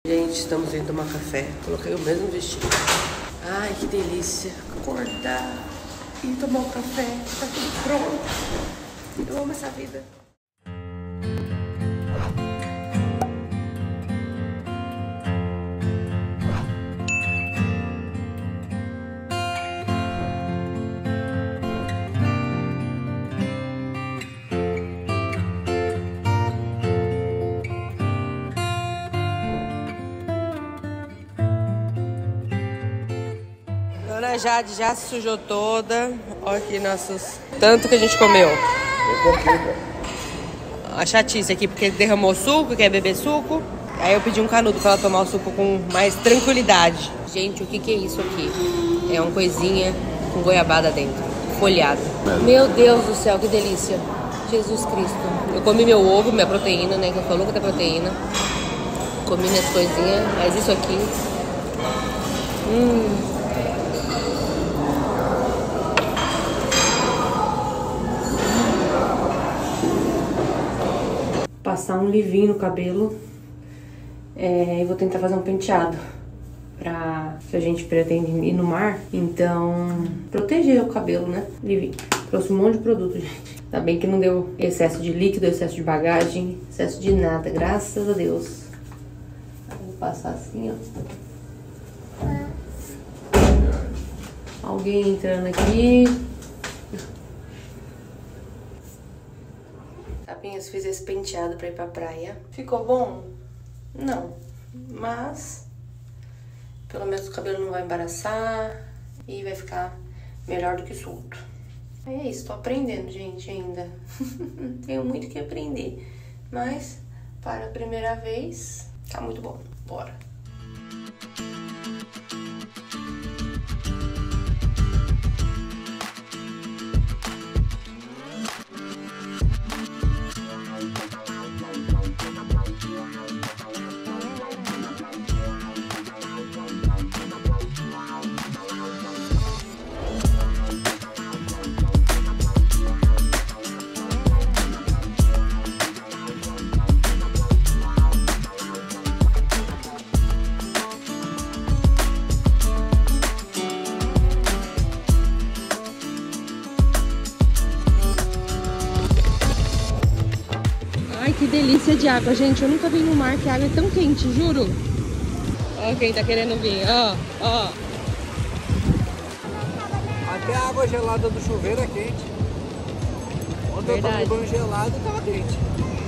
Gente, estamos indo tomar café. Coloquei o mesmo vestido. Ai, que delícia. Acordar e tomar um café. Tá tudo pronto. Eu amo essa vida. Dona Jade já se sujou toda. Olha aqui nossos... Tanto que a gente comeu. A chatice aqui, porque derramou suco, quer beber suco. Aí eu pedi um canudo pra ela tomar o suco com mais tranquilidade. Gente, o que é isso aqui? É uma coisinha com goiabada dentro, folhado. Meu Deus do céu, que delícia. Jesus Cristo. Eu comi meu ovo, minha proteína, né? Que eu sou louca da proteína. Comi minhas coisinhas, mas isso aqui... Passar um livinho no cabelo e vou tentar fazer um penteado se a gente pretende ir no mar, então proteger o cabelo, né? Livinho. Trouxe um monte de produto, gente. Ainda bem que não deu excesso de líquido, excesso de bagagem, excesso de nada, graças a Deus. Vou passar assim, ó. Alguém entrando aqui. Tapinhas, fiz esse penteado pra ir pra praia. Ficou bom? Não. Mas, pelo menos o cabelo não vai embaraçar e vai ficar melhor do que solto. Aí é isso, tô aprendendo, gente, ainda. Tenho muito que aprender. Mas, para a primeira vez, tá muito bom. Bora. Ai, que delícia de água, gente. Eu nunca vi no mar que a água é tão quente, juro. Ó quem tá querendo vir, ó, ó. Até a água gelada do chuveiro é quente. Ontem eu tomei banho gelado e tava quente.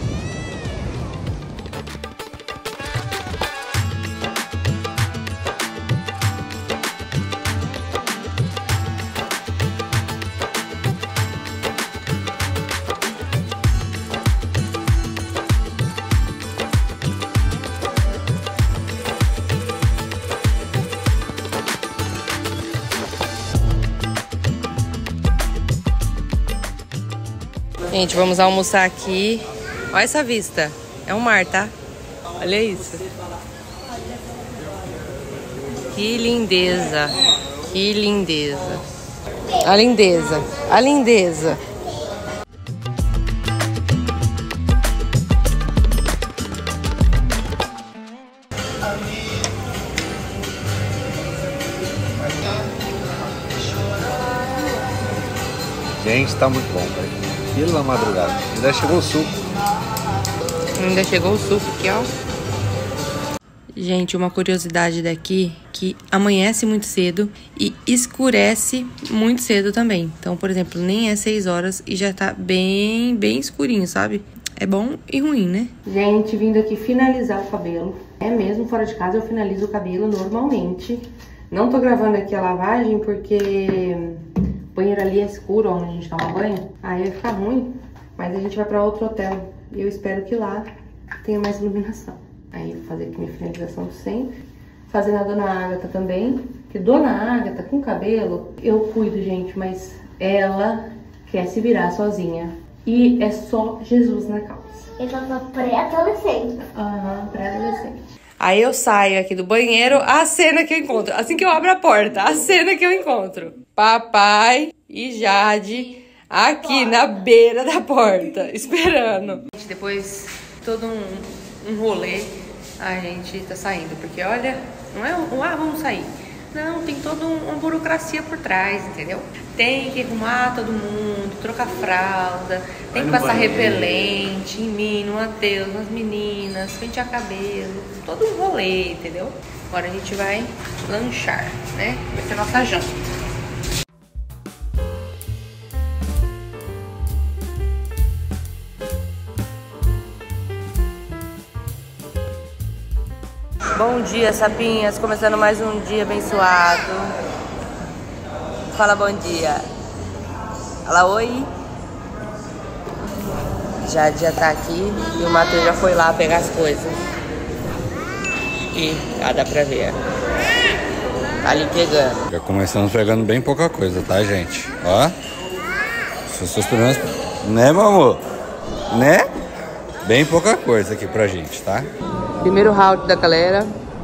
Gente, vamos almoçar aqui. Olha essa vista. É um mar, tá? Olha isso. Que lindeza. Que lindeza. A lindeza. A lindeza. Gente, tá muito bom, velho. Pela madrugada. Ainda chegou o suco. Ainda chegou o suco aqui, ó. Gente, uma curiosidade daqui, que amanhece muito cedo e escurece muito cedo também. Então, por exemplo, nem é 6 horas e já tá bem escurinho, sabe? É bom e ruim, né? Gente, vindo aqui finalizar o cabelo. É mesmo, fora de casa eu finalizo o cabelo normalmente. Não tô gravando aqui a lavagem porque... o banheiro ali é escuro, onde a gente toma banho. Aí vai ficar ruim, mas a gente vai pra outro hotel. E eu espero que lá tenha mais iluminação. Aí eu vou fazer aqui minha finalização de sempre. Fazendo a Dona Ágata também. Que Dona Ágata, com cabelo, eu cuido, gente. Mas ela quer se virar sozinha. E é só Jesus na causa. Eu tava pré-adolescente. Aham, pré-adolescente. Aí eu saio aqui do banheiro, a cena que eu encontro. Assim que eu abro a porta, a cena que eu encontro. Papai e Jade aqui na beira da porta, esperando. Depois todo um rolê, A gente tá saindo, porque olha, não é vamos sair. Não, tem toda uma burocracia por trás, entendeu? Tem que arrumar todo mundo, trocar fralda, tem que passar repelente em mim, no Matheus, nas meninas, pentear cabelo, todo um rolê, entendeu? Agora a gente vai lanchar, né? Vai ser a nossa janta. Bom dia, sapinhas, começando mais um dia abençoado. Fala bom dia. Fala oi. Já tá aqui e o Matheus já foi lá pegar as coisas. E dá pra ver. Tá ali pegando. Já começamos pegando bem pouca coisa, tá, gente? Ó. Os seus primeiros... Né, meu amor? Né? Bem pouca coisa aqui pra gente, tá? Primeiro round da galera.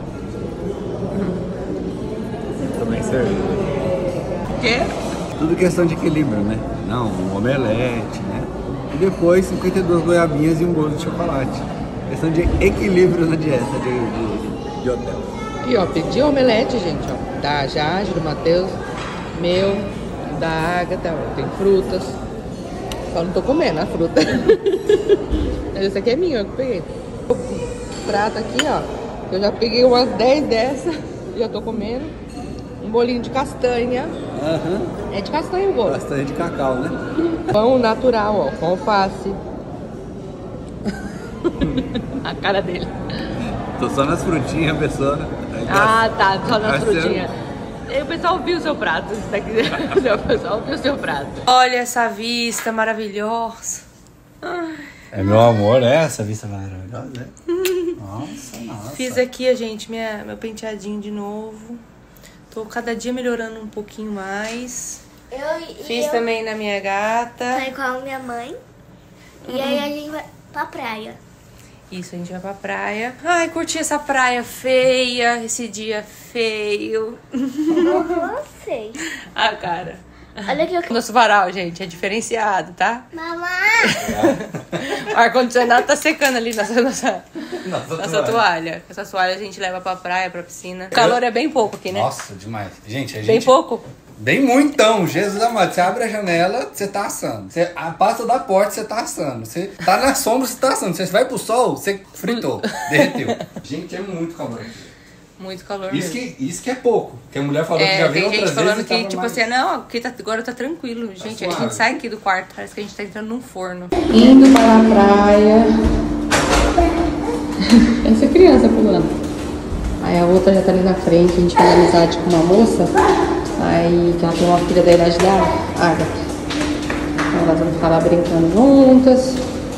Também serve. O quê? Tudo questão de equilíbrio, né? Não, um omelete, né? E depois 52 goiabinhas e um bolo de chocolate. Questão de equilíbrio na dieta de hotel. E ó, pedi omelete, gente, ó. Da Jade, do Matheus, meu, da Agatha, ó. Tem frutas. Só não tô comendo a fruta. Mas essa aqui é minha, eu que peguei. Prato aqui, ó. Eu já peguei umas 10 dessas e eu tô comendo. Um bolinho de castanha. É de castanha o bolo. Castanha de cacau, né? Pão natural, ó, com alface. A cara dele. Tô só nas frutinhas, pessoal. Ah, tá, só nas frutinhas. O pessoal viu o seu prato. O pessoal viu o seu prato. Olha essa vista maravilhosa. É meu amor, né? Essa vista maravilhosa, né? Nossa. Fiz aqui, gente, meu penteadinho de novo. Tô cada dia melhorando um pouquinho mais. Fiz também na minha gata. Foi com a minha mãe. E aí a gente vai pra praia. Isso, a gente vai pra praia. Ai, curti essa praia feia, esse dia feio. Eu sei. Ah, cara. Olha que eu... Nosso varal, gente, é diferenciado, tá? Mamãe! O ar-condicionado tá secando ali nossa toalha. Essa toalha a gente leva pra praia, pra piscina. O calor é bem pouco aqui, né? Nossa, demais. Gente, Bem pouco? Bem muitão. Jesus amado, você abre a janela, você tá assando. Você passa da porta, você tá assando. Você tá na sombra, você tá assando. Você vai pro sol, você fritou, derreteu. Gente, é muito calor aqui. Muito calor Isso mesmo. que é pouco. Que a mulher falou que já veio outras vezes. Tem gente falando que, tipo mais... assim, não, aqui agora tá tranquilo. Gente, a suave. gente sai aqui do quarto, parece que a gente tá entrando num forno. Indo para a praia. Essa criança pulando. Aí a outra já tá ali na frente, a gente fez amizade com uma moça. Aí que ela tem uma filha da idade da Agatha. Então elas vão ficar lá brincando juntas.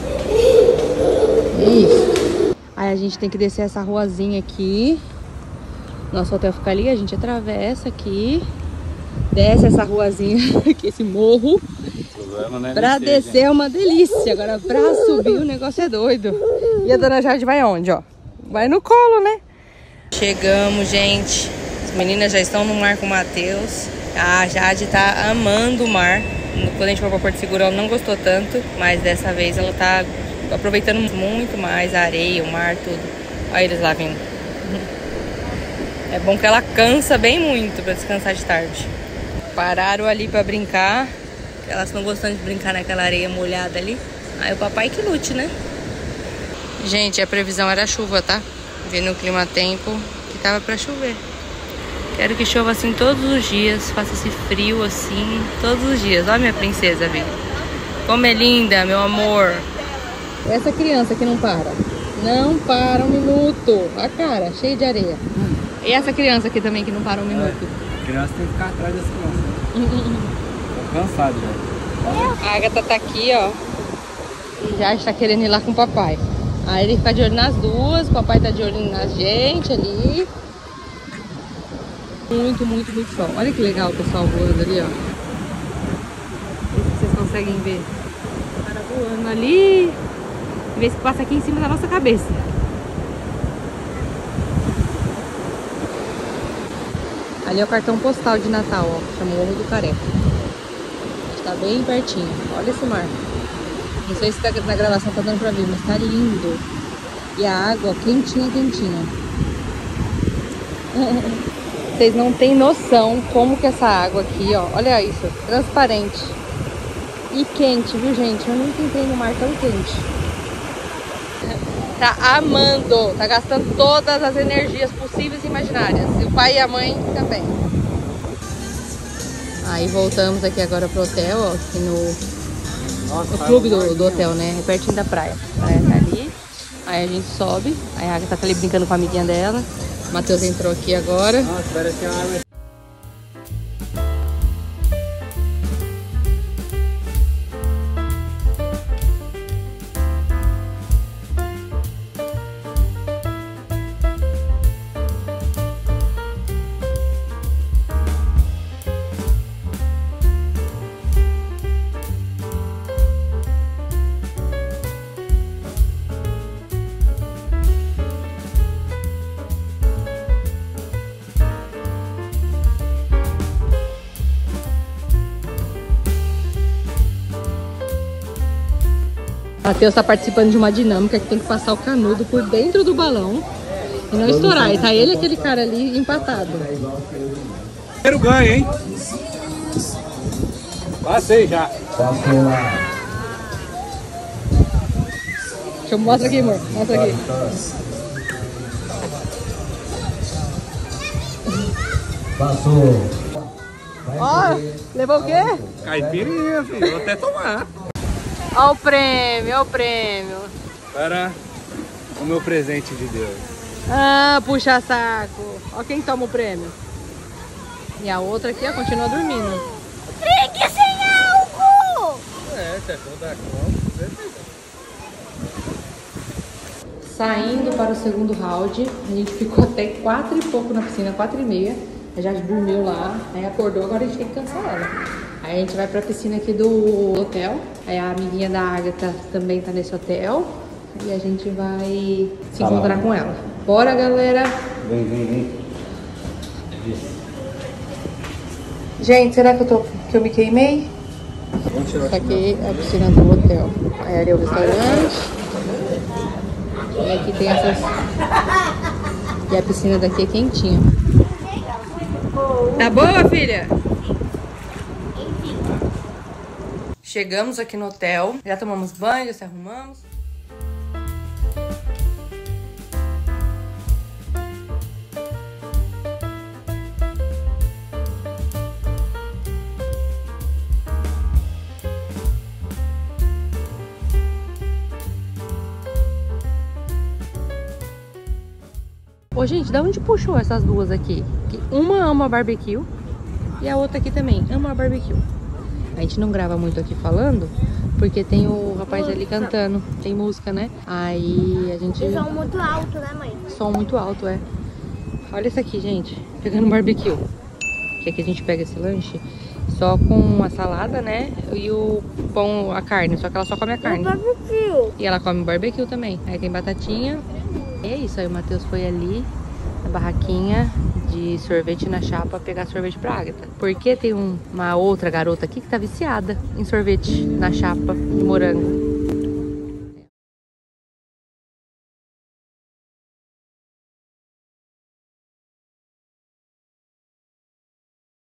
É isso. Aí a gente tem que descer essa ruazinha aqui. Nosso hotel fica ali, a gente atravessa aqui, desce essa ruazinha aqui, esse morro. Pra descer é uma delícia, agora pra subir o negócio é doido. E a dona Jade vai aonde, ó? Vai no colo, né? Chegamos, gente. As meninas já estão no mar com o Matheus. A Jade tá amando o mar. Quando a gente foi pra Porto Seguro, ela não gostou tanto, mas dessa vez ela tá aproveitando muito mais a areia, o mar, tudo. Olha eles lá vindo. É bom que ela cansa bem muito pra descansar de tarde. Pararam ali pra brincar. Elas estão gostando de brincar naquela areia molhada ali. Aí o papai que lute, né? Gente, a previsão era chuva, tá? Vi no clima-tempo que tava pra chover. Quero que chova assim todos os dias. Faça esse frio assim todos os dias. Olha minha princesa, viu? Como é linda, meu amor. Essa criança que não para. Não para um minuto. A cara, cheia de areia. E essa criança aqui também que não para um minuto. A criança tem que ficar atrás das crianças. Tô cansado já. A Agatha tá aqui, ó. E já está querendo ir lá com o papai. Aí ele fica de olho nas duas. O papai tá de olho na gente ali. Muito sol. Olha que legal o pessoal voando ali, ó. Não sei se vocês conseguem ver. O cara voando ali. Em vez que passa aqui em cima da nossa cabeça. Ali é o cartão postal de Natal, ó. Chama Morro do Careca. Está bem pertinho. Olha esse mar. Não sei se na gravação tá dando pra ver, mas tá lindo. E a água quentinha, quentinha. Vocês não têm noção como que essa água aqui, ó, olha isso, transparente e quente, viu, gente? Eu nunca entrei no mar tão quente. Tá amando, tá gastando todas as energias possíveis e imaginárias. E o pai e a mãe também. Aí voltamos aqui agora pro hotel, ó, aqui no clube do hotel, né? É pertinho da praia. A praia tá ali. Aí a gente sobe, aí a Agatha tá ali brincando com a amiguinha dela. O Matheus entrou aqui agora. Nossa, parece uma água. O Matheus tá participando de uma dinâmica que tem que passar o canudo por dentro do balão e não estourar. E tá ele e aquele cara ali empatado. Primeiro ganho, hein? Passei já. Deixa eu mostrar aqui, amor. Mostra aqui. Passou. Ó, levou o quê? Caipirinha, filho. Vou até tomar. Ó o prêmio, ó o prêmio. Para o meu presente de Deus. Ah, puxa saco. Ó quem toma o prêmio. E a outra aqui, ó, continua dormindo. Drink sem álcool! É, você achou da conta? Saindo para o segundo round, a gente ficou até 4 e pouco na piscina, 4 e meia. A gente dormiu lá, aí acordou, agora a gente tem que cansar ela. Aí a gente vai pra piscina aqui do hotel. Aí a amiguinha da Agatha também tá nesse hotel. E a gente vai se encontrar com ela. Bora, galera! Vem. Gente, será que eu me queimei? Essa aqui é a piscina do hotel. Aí ali é o restaurante. E aqui tem essas... E a piscina daqui é quentinha. Tá boa, filha? Chegamos aqui no hotel, já tomamos banho, já se arrumamos. Ô, gente, da onde puxou essas duas aqui? Que uma ama barbecue e a outra aqui também ama barbecue. A gente não grava muito aqui falando, porque tem o rapaz ali cantando. Tem música, né? Aí a gente... E som muito alto, né, mãe? Som muito alto, é. Olha isso aqui, gente. Pegando barbecue. Que aqui a gente pega esse lanche só com a salada, né? E o pão, a carne. Só que ela só come a carne. Barbecue. E ela come barbecue também. Aí tem batatinha. E é isso. Aí o Matheus foi ali na barraquinha de sorvete na chapa pegar sorvete pra Agatha. Porque tem uma outra garota aqui que tá viciada em sorvete na chapa de morango.